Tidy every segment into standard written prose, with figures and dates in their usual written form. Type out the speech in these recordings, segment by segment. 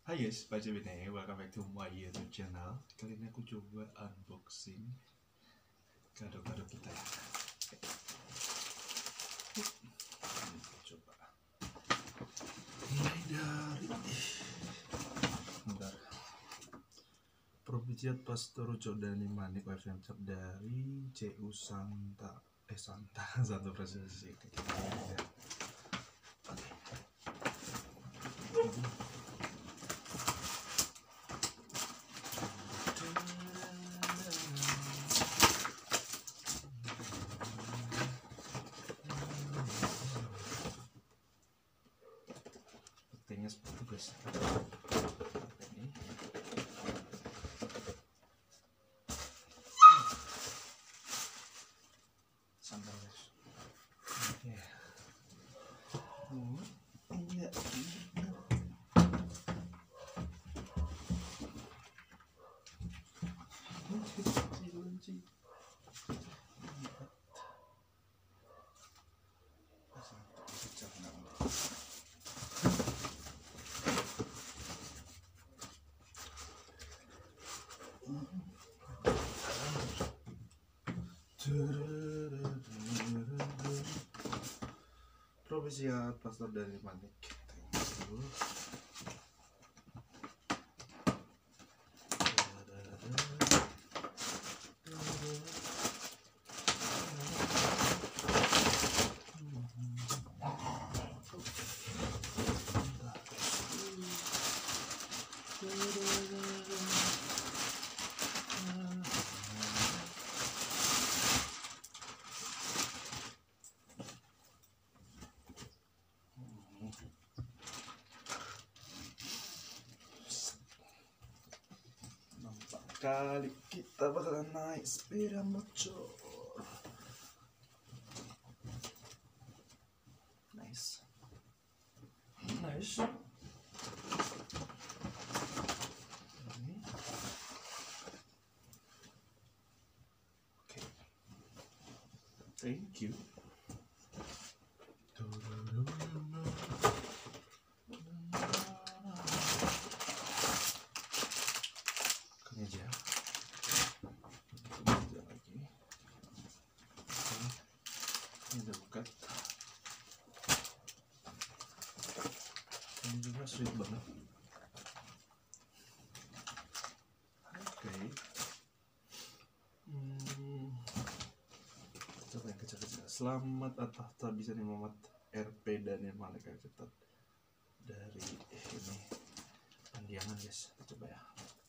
Hai guys, baca bene, welcome back to my YouTube channel. Kali ini aku coba unboxing kado-kado kita. Coba mulai dari bentar. Propiciat Pastor Codani Manik Adventure dari CU Santa Santa Presisi. Pakainya seperti itu guys. Ini sandal guys. Oke. Iya. Kunci. Propiciat Pastor dari Manik. Nampak kali kita bakalan naik sepeda motor. Nice. Ini. Oke. Thank you. Kemeja lagi. Ini udah buka. Ini juga sweet banget. Oke. Coba yang kecil-kecil. Selamat atas bisa nih Muhammad RP dan yang Malaikat Cetat dari ini Pandiangan guys. Coba ya.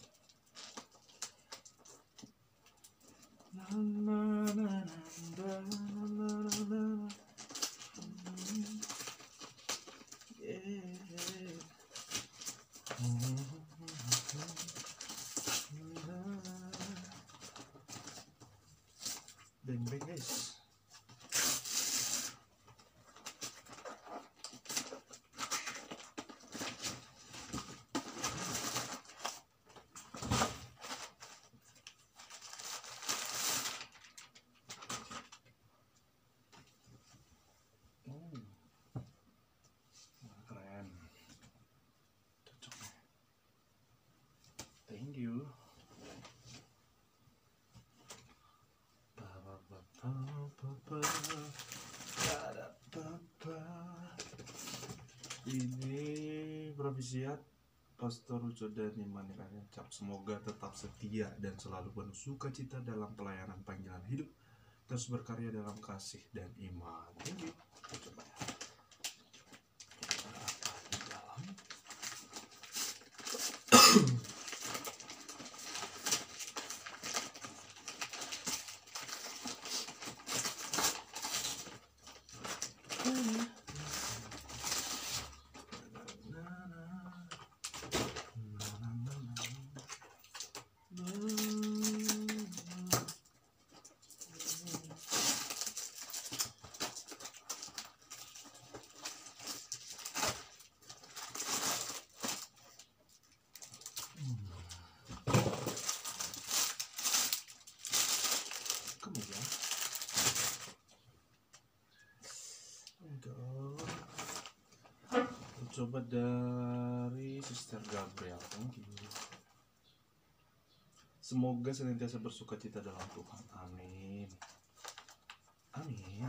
Beng-beng guys. Keren. Cocok. Thank you. Ini Propiciat Pastor Codani Manik Adventure. Semoga tetap setia dan selalu penuh sukacita dalam pelayanan panggilan hidup, terus berkarya dalam kasih dan iman. Thank you. Coba ya. Apa di dalam? coba dari Sister Gabriel. Thank you. Semoga senantiasa bersuka cita dalam Tuhan. Amin. Amin.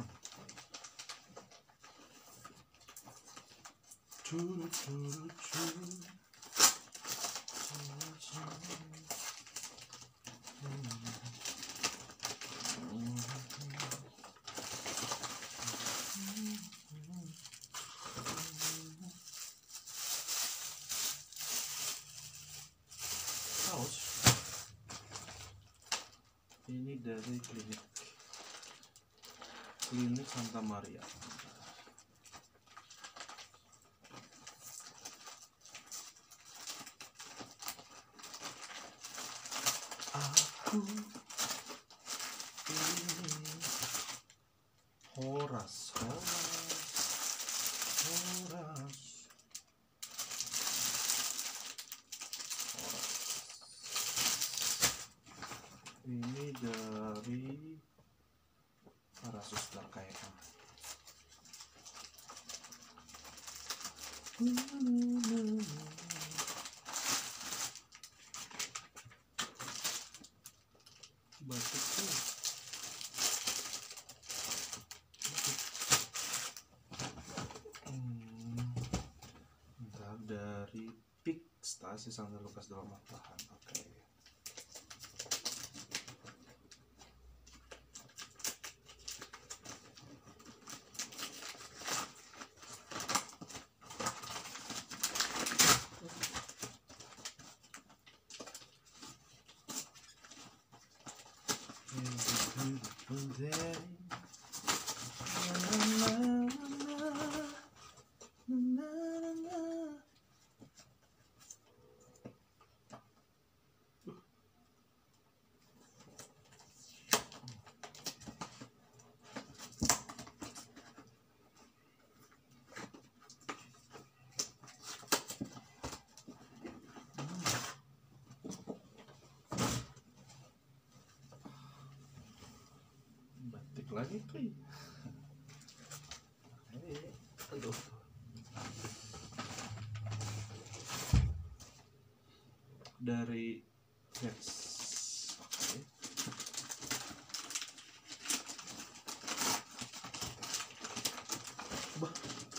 Curu, curu, curu. Kaos ini dari klinik Santa Maria. Aku ini Horas. Ini dari para suster KM. Batik tuh. Bentar, dari Pik Stasi Santa Lukas dalam Tuhan. Oke. Batik lagi kli. Aduh. Dari Yes. Oke. Bah.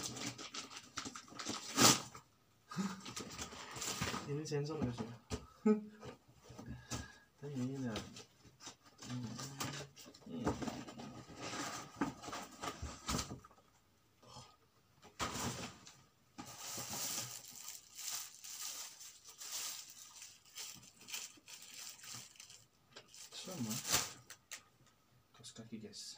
Ini sensor nggak sih? Ini ya. Sama kaos kaki guys.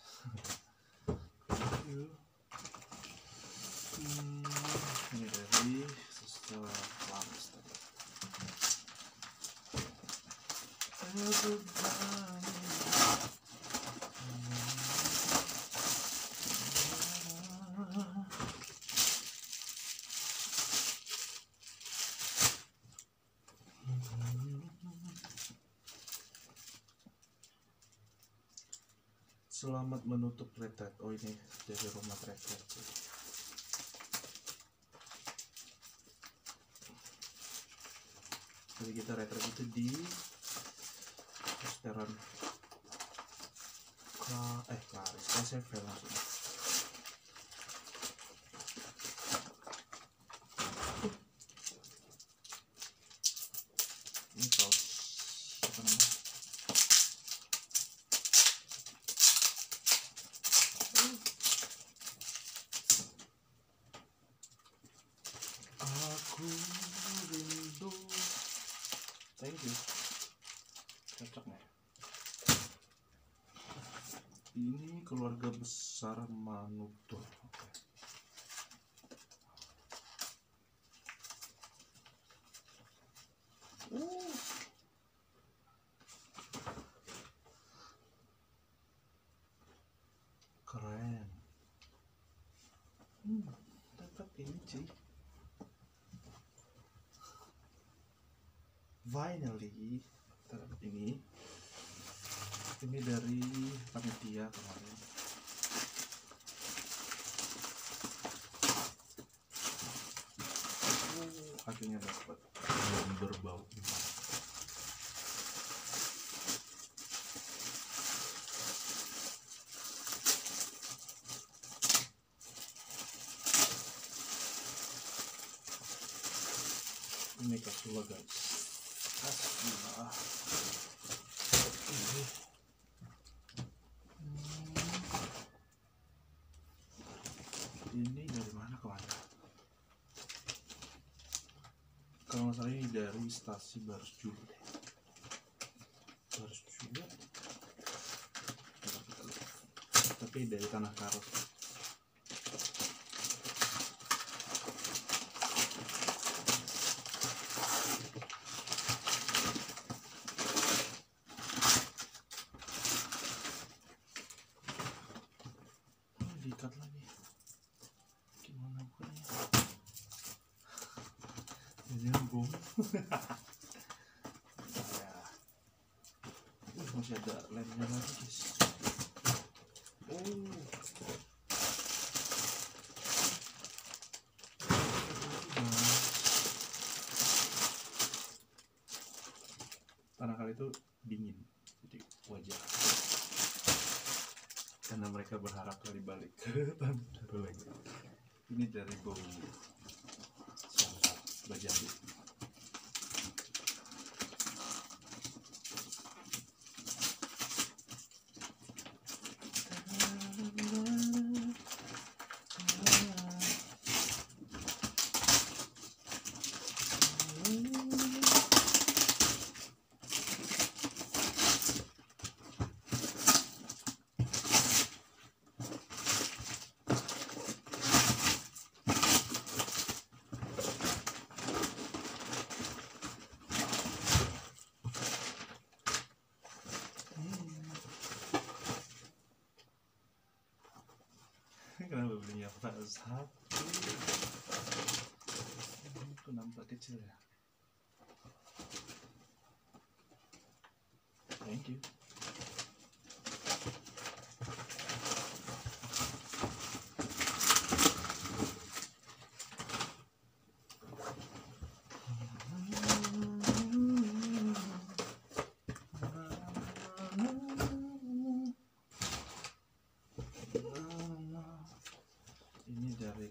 Ini dari Sister Lamas tadi. Selamat menutup retret. Oh, ini dari rumah retret. Jadi kita retret itu di restoran Klaris KCV langsung. Ini kaos apa namanya? Aku rindu. Thank you. Cocok nih. Ini keluarga besar Manutur. Oke. Keren. Dapat ini cuy. Finally dapat ini dari panitia kemarin. akhirnya dapat yang berbau emas. Ini kapsula guys, kapsula. Ini dari mana ke mana? Kalau nggak salah ini dari stasi Barus-Julu deh. Barus-Julu. Tapi dari Tanah Karo. Diikat lagi. Gimana bukanya? Nyambung. Masih ada lemnya lagi guys. Tanah Karo itu dingin, jadi wajar. Karena mereka berharap kali balik ke Tanah Karo lagi. Ini dari bau Bajandi. Kenapa belinya Pak satu? Itu nampak kecil ya. Thank you. Ini dari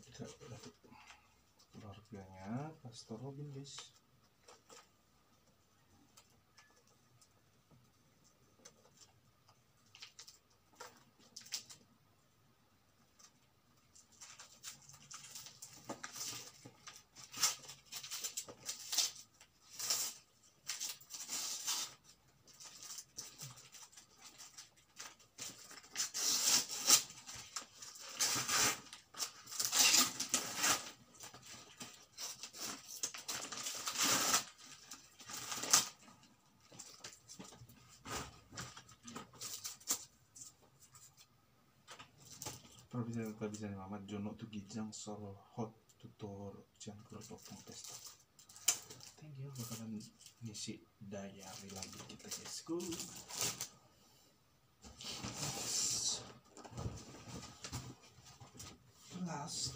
keluarganya Pastor Robin guys. Bisa Muhammad Jono tu Gijang Solo Hot Tutor jangan berpotong pesta. Thank you, bakalan ngisi diary lagi kita guys. Go. Last.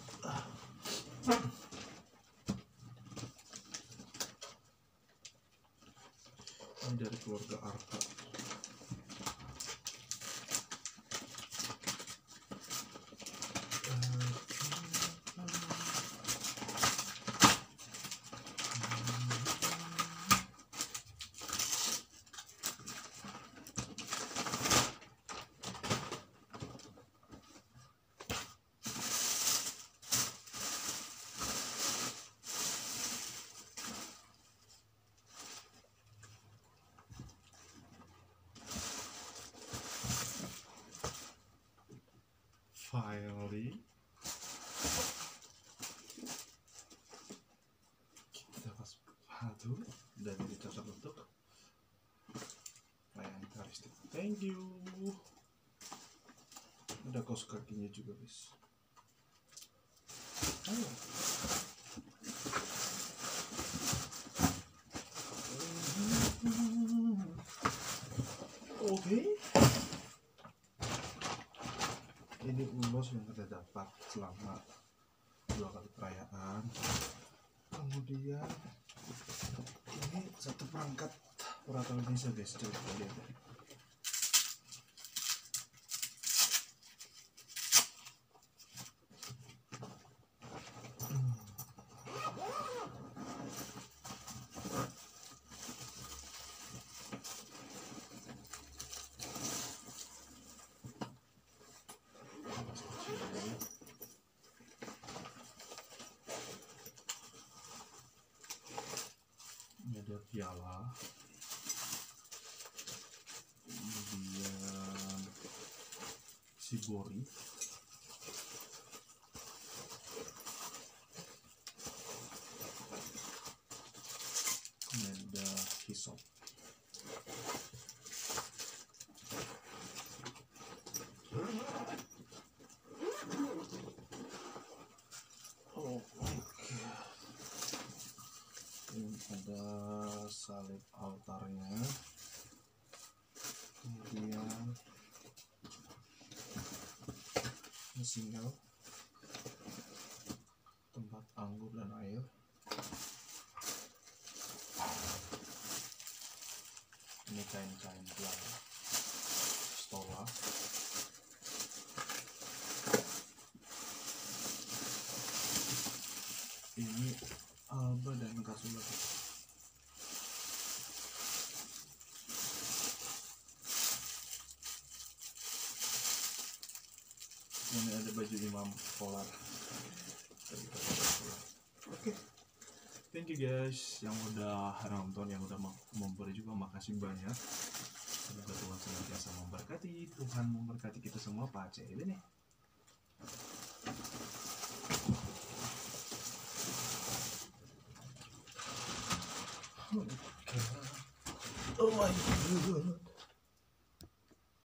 Ini dari keluarga Arka. Finally, kita pas padu dan dicocok untuk layanan karistik. Thank you. Ada kaos kakinya juga guys. Oke. Ini ulos yang kita dapat selama 2 kali perayaan. Kemudian kemudian ini satu perangkat Oracle Indonesia guys, coba kita lihat ya. Ini ada piala, kemudian shibori, kemudian ada hisop. Ini ada salib altarnya, kemudian single, tempat anggur dan air, ini kain-kain belang, stola, ini alba dan kasula. Ini ada baju imam polar. Oke, thank you guys yang udah nonton, yang udah memberi juga, makasih banyak. Semoga Tuhan senantiasa memberkati. Tuhan memberkati kita semua. Pak Aceh ini nih. Oh my God.